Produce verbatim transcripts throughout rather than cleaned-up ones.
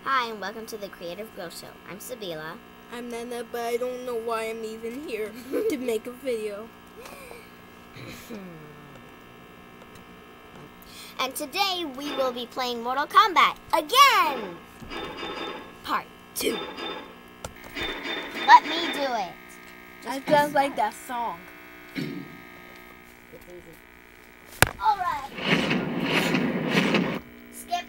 Hi, and welcome to the Creative Girl Show. I'm Sabila. I'm Nana, but I don't know why I'm even here to make a video. And today we will be playing Mortal Kombat again! Part two. Let me do it. That sounds like that song. It's easy. Alright. Skip.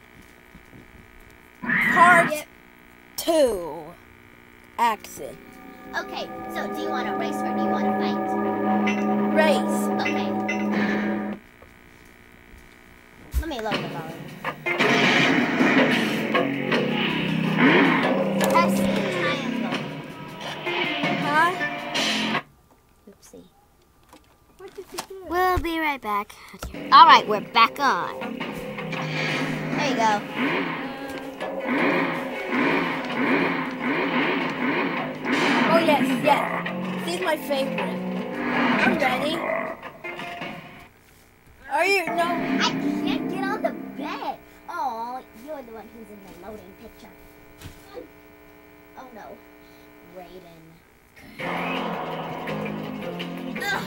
Part Skip. two. Action. Okay, so do you want to race or do you want to fight? Race. Okay. Let me load the volume. Press triangle. Huh? Oopsie. What did you do? We'll be right back. Alright, we're back on. There you go. Oh yes, yes. She's my favorite. I'm ready. Are you? No. I can't get on the bed. Oh, you're the one who's in the loading picture. Oh no. Raiden. Ugh.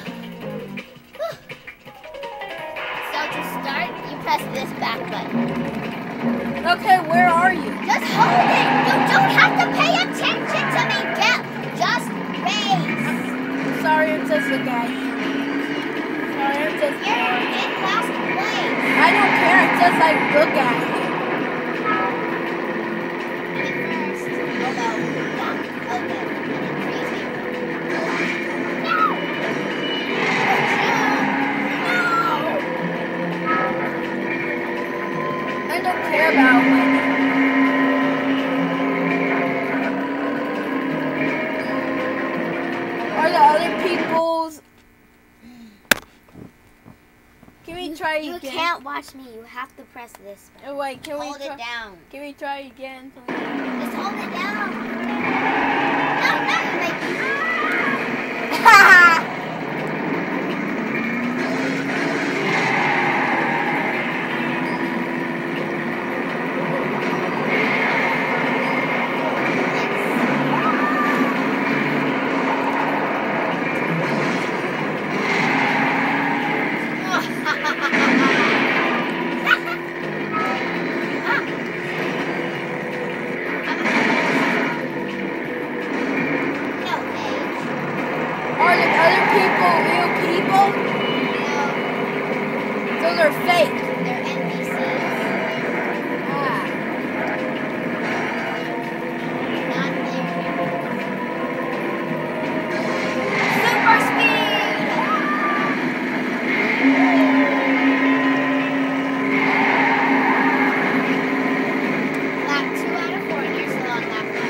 So to start, you press this back button. Okay, where are you? Just hold it. You don't have to pay attention to me. Get, just race. Sorry, I'm just a guy. Sorry, I'm just. You're in last place. I don't care. I just like look at you. First. Oh no. Yeah. Okay. Crazy. No. I don't care about winning. Are the other people's? Can we try You again? can't watch me. You have to press this button. Oh wait, can Hold we try? it down. Can we try again? Just hold it down. No, no, you make me. Are the other people real people? So they're fake. They're N P Cs. Ah. Not there. Super speed! Lap two out of four, and you're still on lap one.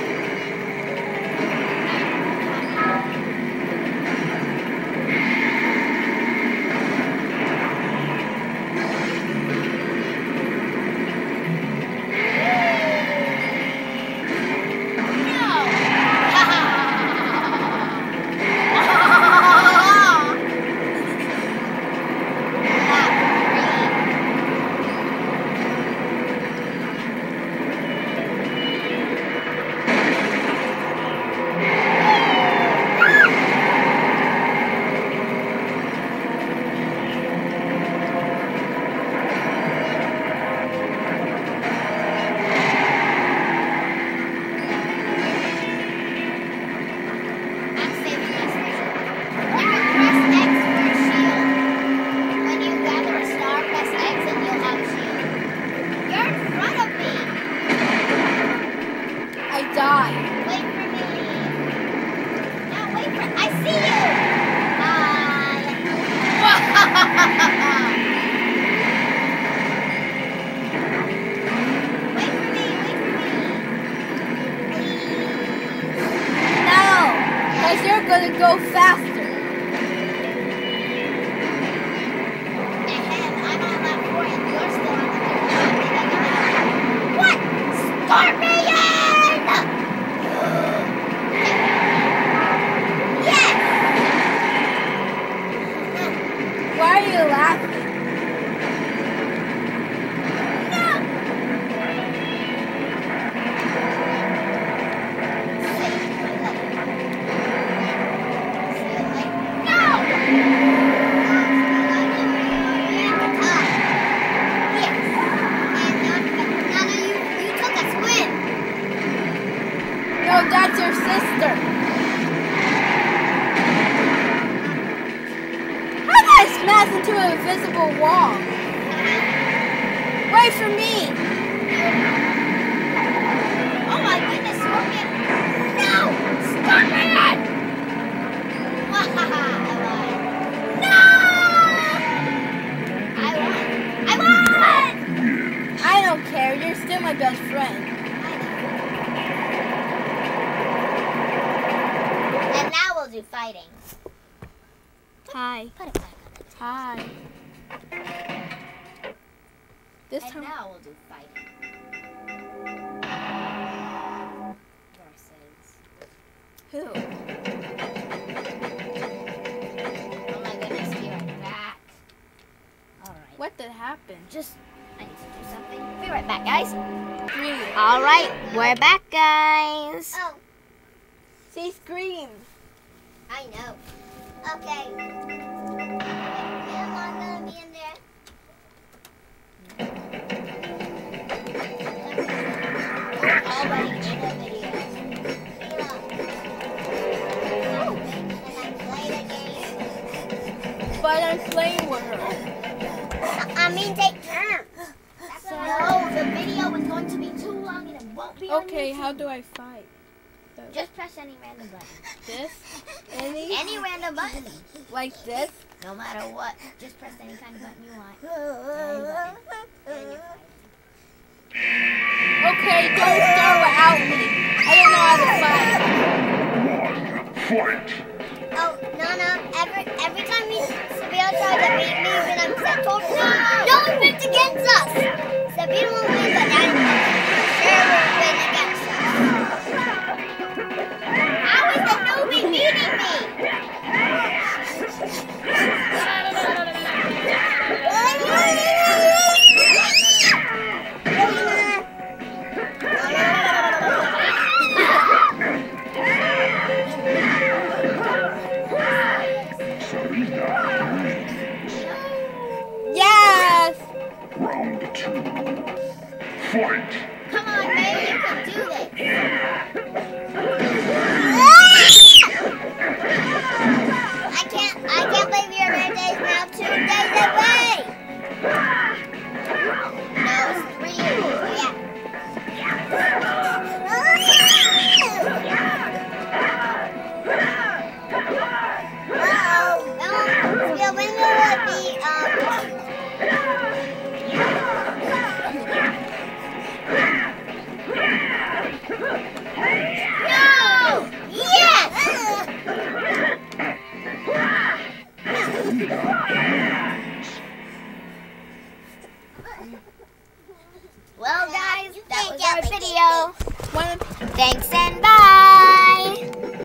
I'm saving my special. You can press X for a shield. When you gather a star, press X and you'll have a shield. You're in front of me. I died. Wait for me. No, wait for. I see you. Hi. Wait for me. Wait for me. Please. No, because you're gonna go faster. Ahem, I'm on lap four and you're still on the third. What? Scorpion! Yes! Why are you laughing? No! wall. Wait for me. Oh my goodness, Scorpion! No! Scorpion! Wahaha, I won. No! I won. I won! I don't care. You're still my best friend. And now we'll do fighting. Hi. Put it back on the table. Hi. This And time. now we'll do fighting. Versus. Who? Oh my goodness, be right back. Alright. What did happen? Just, I need to do something. Be right back, guys. Scream. Alright, we're back, guys. Oh. Say scream. I know. Okay. Yeah, I'm gonna be in there. Already in a video. Oh, and I played a game. But I'm playing with her. I mean, take turns. No, the video is going to be too long and it won't be on Okay, YouTube. how do I fight? So, Just press any random button. this? Any? Any random button. Like this? No matter what. Just press any kind of button you want. Any button. And you're fighting. Okay, don't start without me. I don't know how to fight. Fight! Oh, no, no. Every, every time you, Sabina tries to beat me when I'm set told, no, no one wins against us. Sabina won't win, but I sure will win against us. How is the newbie beating me? Yes! Round two. Fight! Come on, baby, you can do this. I can't, I can't believe your birthday is now two days away. No, it's three. Yeah. Uh-oh. Um, yeah, when will it be, um... No! Yes! Well, guys, that was our video. One Thanks and bye!